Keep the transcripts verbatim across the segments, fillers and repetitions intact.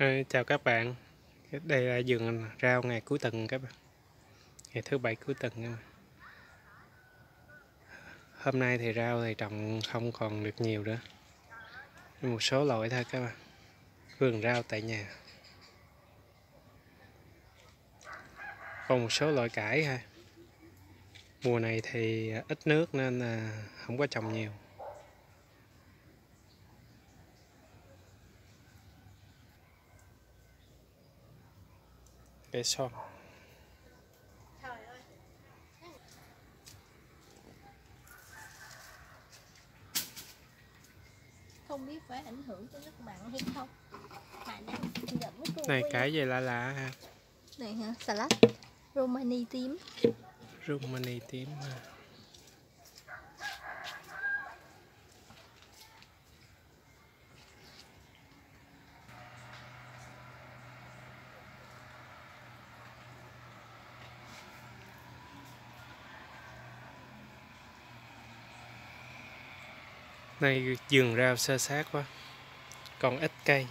Ờ, Chào các bạn, đây là vườn rau ngày cuối tuần các bạn, ngày thứ bảy cuối tuần các bạn. Hôm nay thì rau thì trồng không còn được nhiều nữa, một số loại thôi các bạn. Vườn rau tại nhà, còn một số loại cải ha. Mùa này thì ít nước nên là không có trồng nhiều. Cây xoan. Không biết phải ảnh hưởng tới nước mặn hay không mà đang giận cô Này cải gì lạ lạ ha. này hả? Salad Romani tím. Romani tím ha. Này vườn rau xơ xác quá, còn ít cây.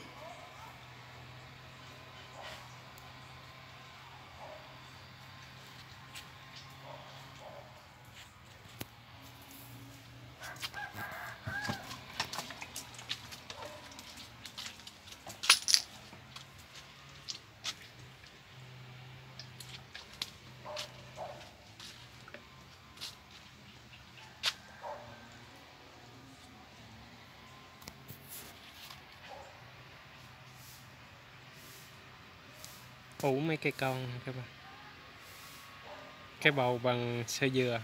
Ủ mấy cây con các bạn, cái bầu bằng sơ dừa.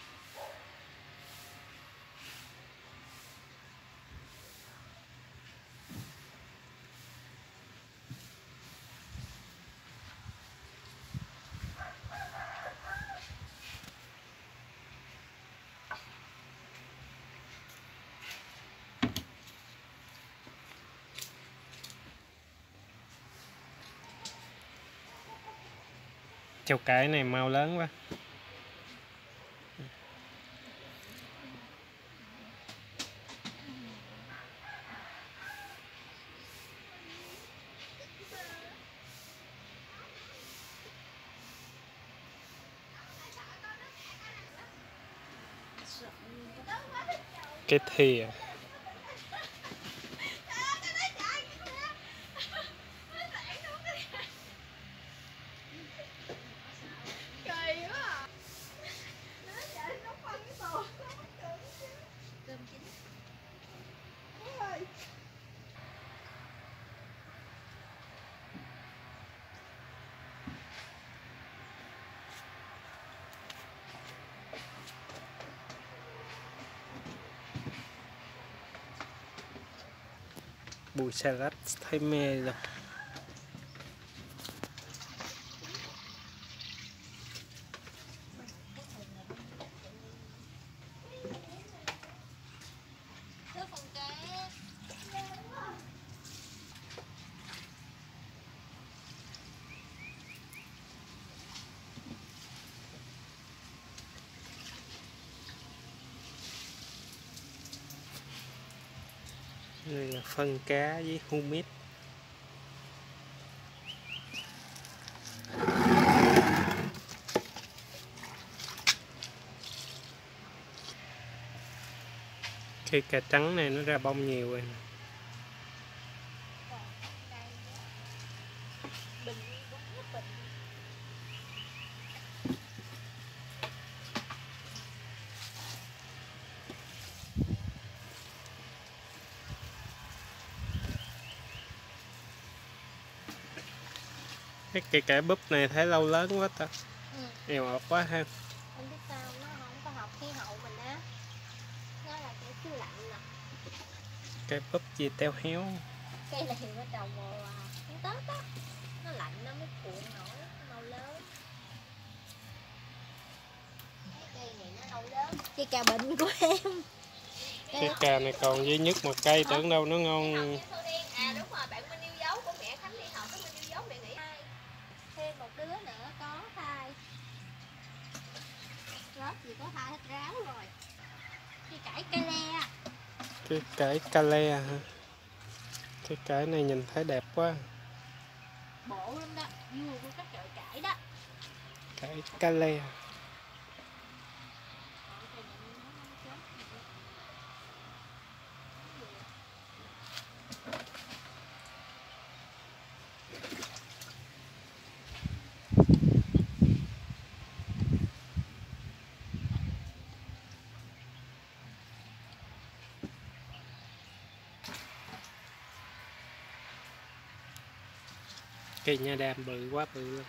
Chậu cải này mau lớn quá. Cái thìa. Bụi salad thấy mê rồi. Đây là phân cá với humic. Cây cà trắng này nó ra bông nhiều rồi. Cái cây cải búp này thấy lâu lớn quá ta. Ừ. Eo ọt quá ha. Anh biết sao nó không có hợp khí hậu mình á. Nó là cái khí lạnh nè. Cây búp gì teo héo. Cây này nó trồng mùa tháng Tết á. Nó lạnh nó mới cuộn nổi, nó mau lớn. Cây này nó lâu lớn. Cây cà bệnh của em. Cái cà này còn duy nhất một cây, tưởng đâu nó ngon. À đúng rồi, bạn Minh yêu dấu của mẹ Khánh đi học, Minh yêu dấu mẹ nghĩ thêm một đứa nữa có thai. Rớt gì có thai hết ráo rồi. Cây cải cây le. Cái cải cale hả? Cái cải này nhìn thấy đẹp quá. bộ lắm đó, vua của các chợ cải đó. Cải ca le. Cây nha đam bự quá bự luôn.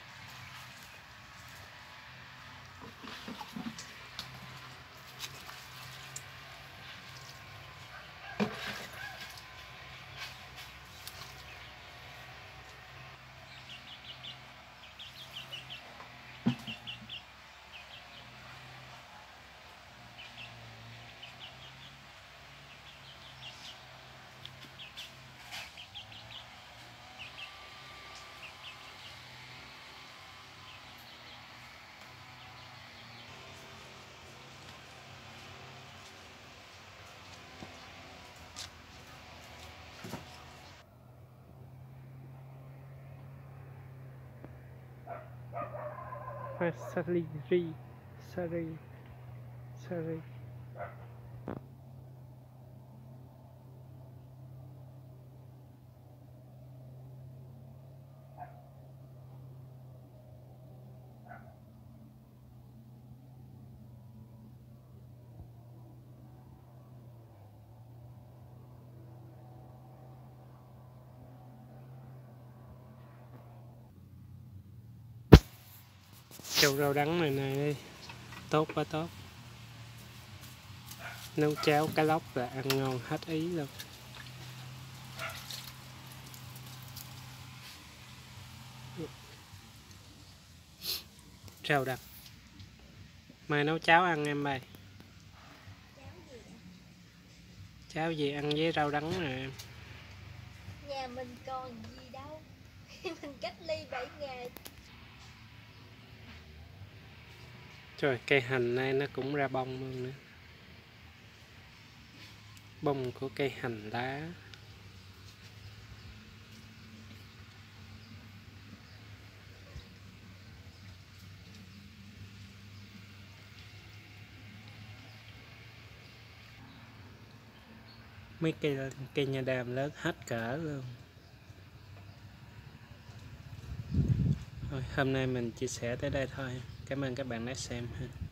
Hoa sari ri sari sari. Chậu rau đắng này này tốt quá tốt, nấu cháo cá lóc là ăn ngon hết ý luôn. Rau đắng mai nấu cháo ăn em ơi. Cháo gì ăn với rau đắng nè em. Nhà mình còn gì đâu. Mình cách ly bảy ngày. Rồi cây hành này nó cũng ra bông luôn nữa. Bông của cây hành lá. Mấy cây cây nha đam lớn hết cỡ luôn. Thôi, hôm nay mình chia sẻ tới đây thôi. Cảm ơn các bạn đã xem ha.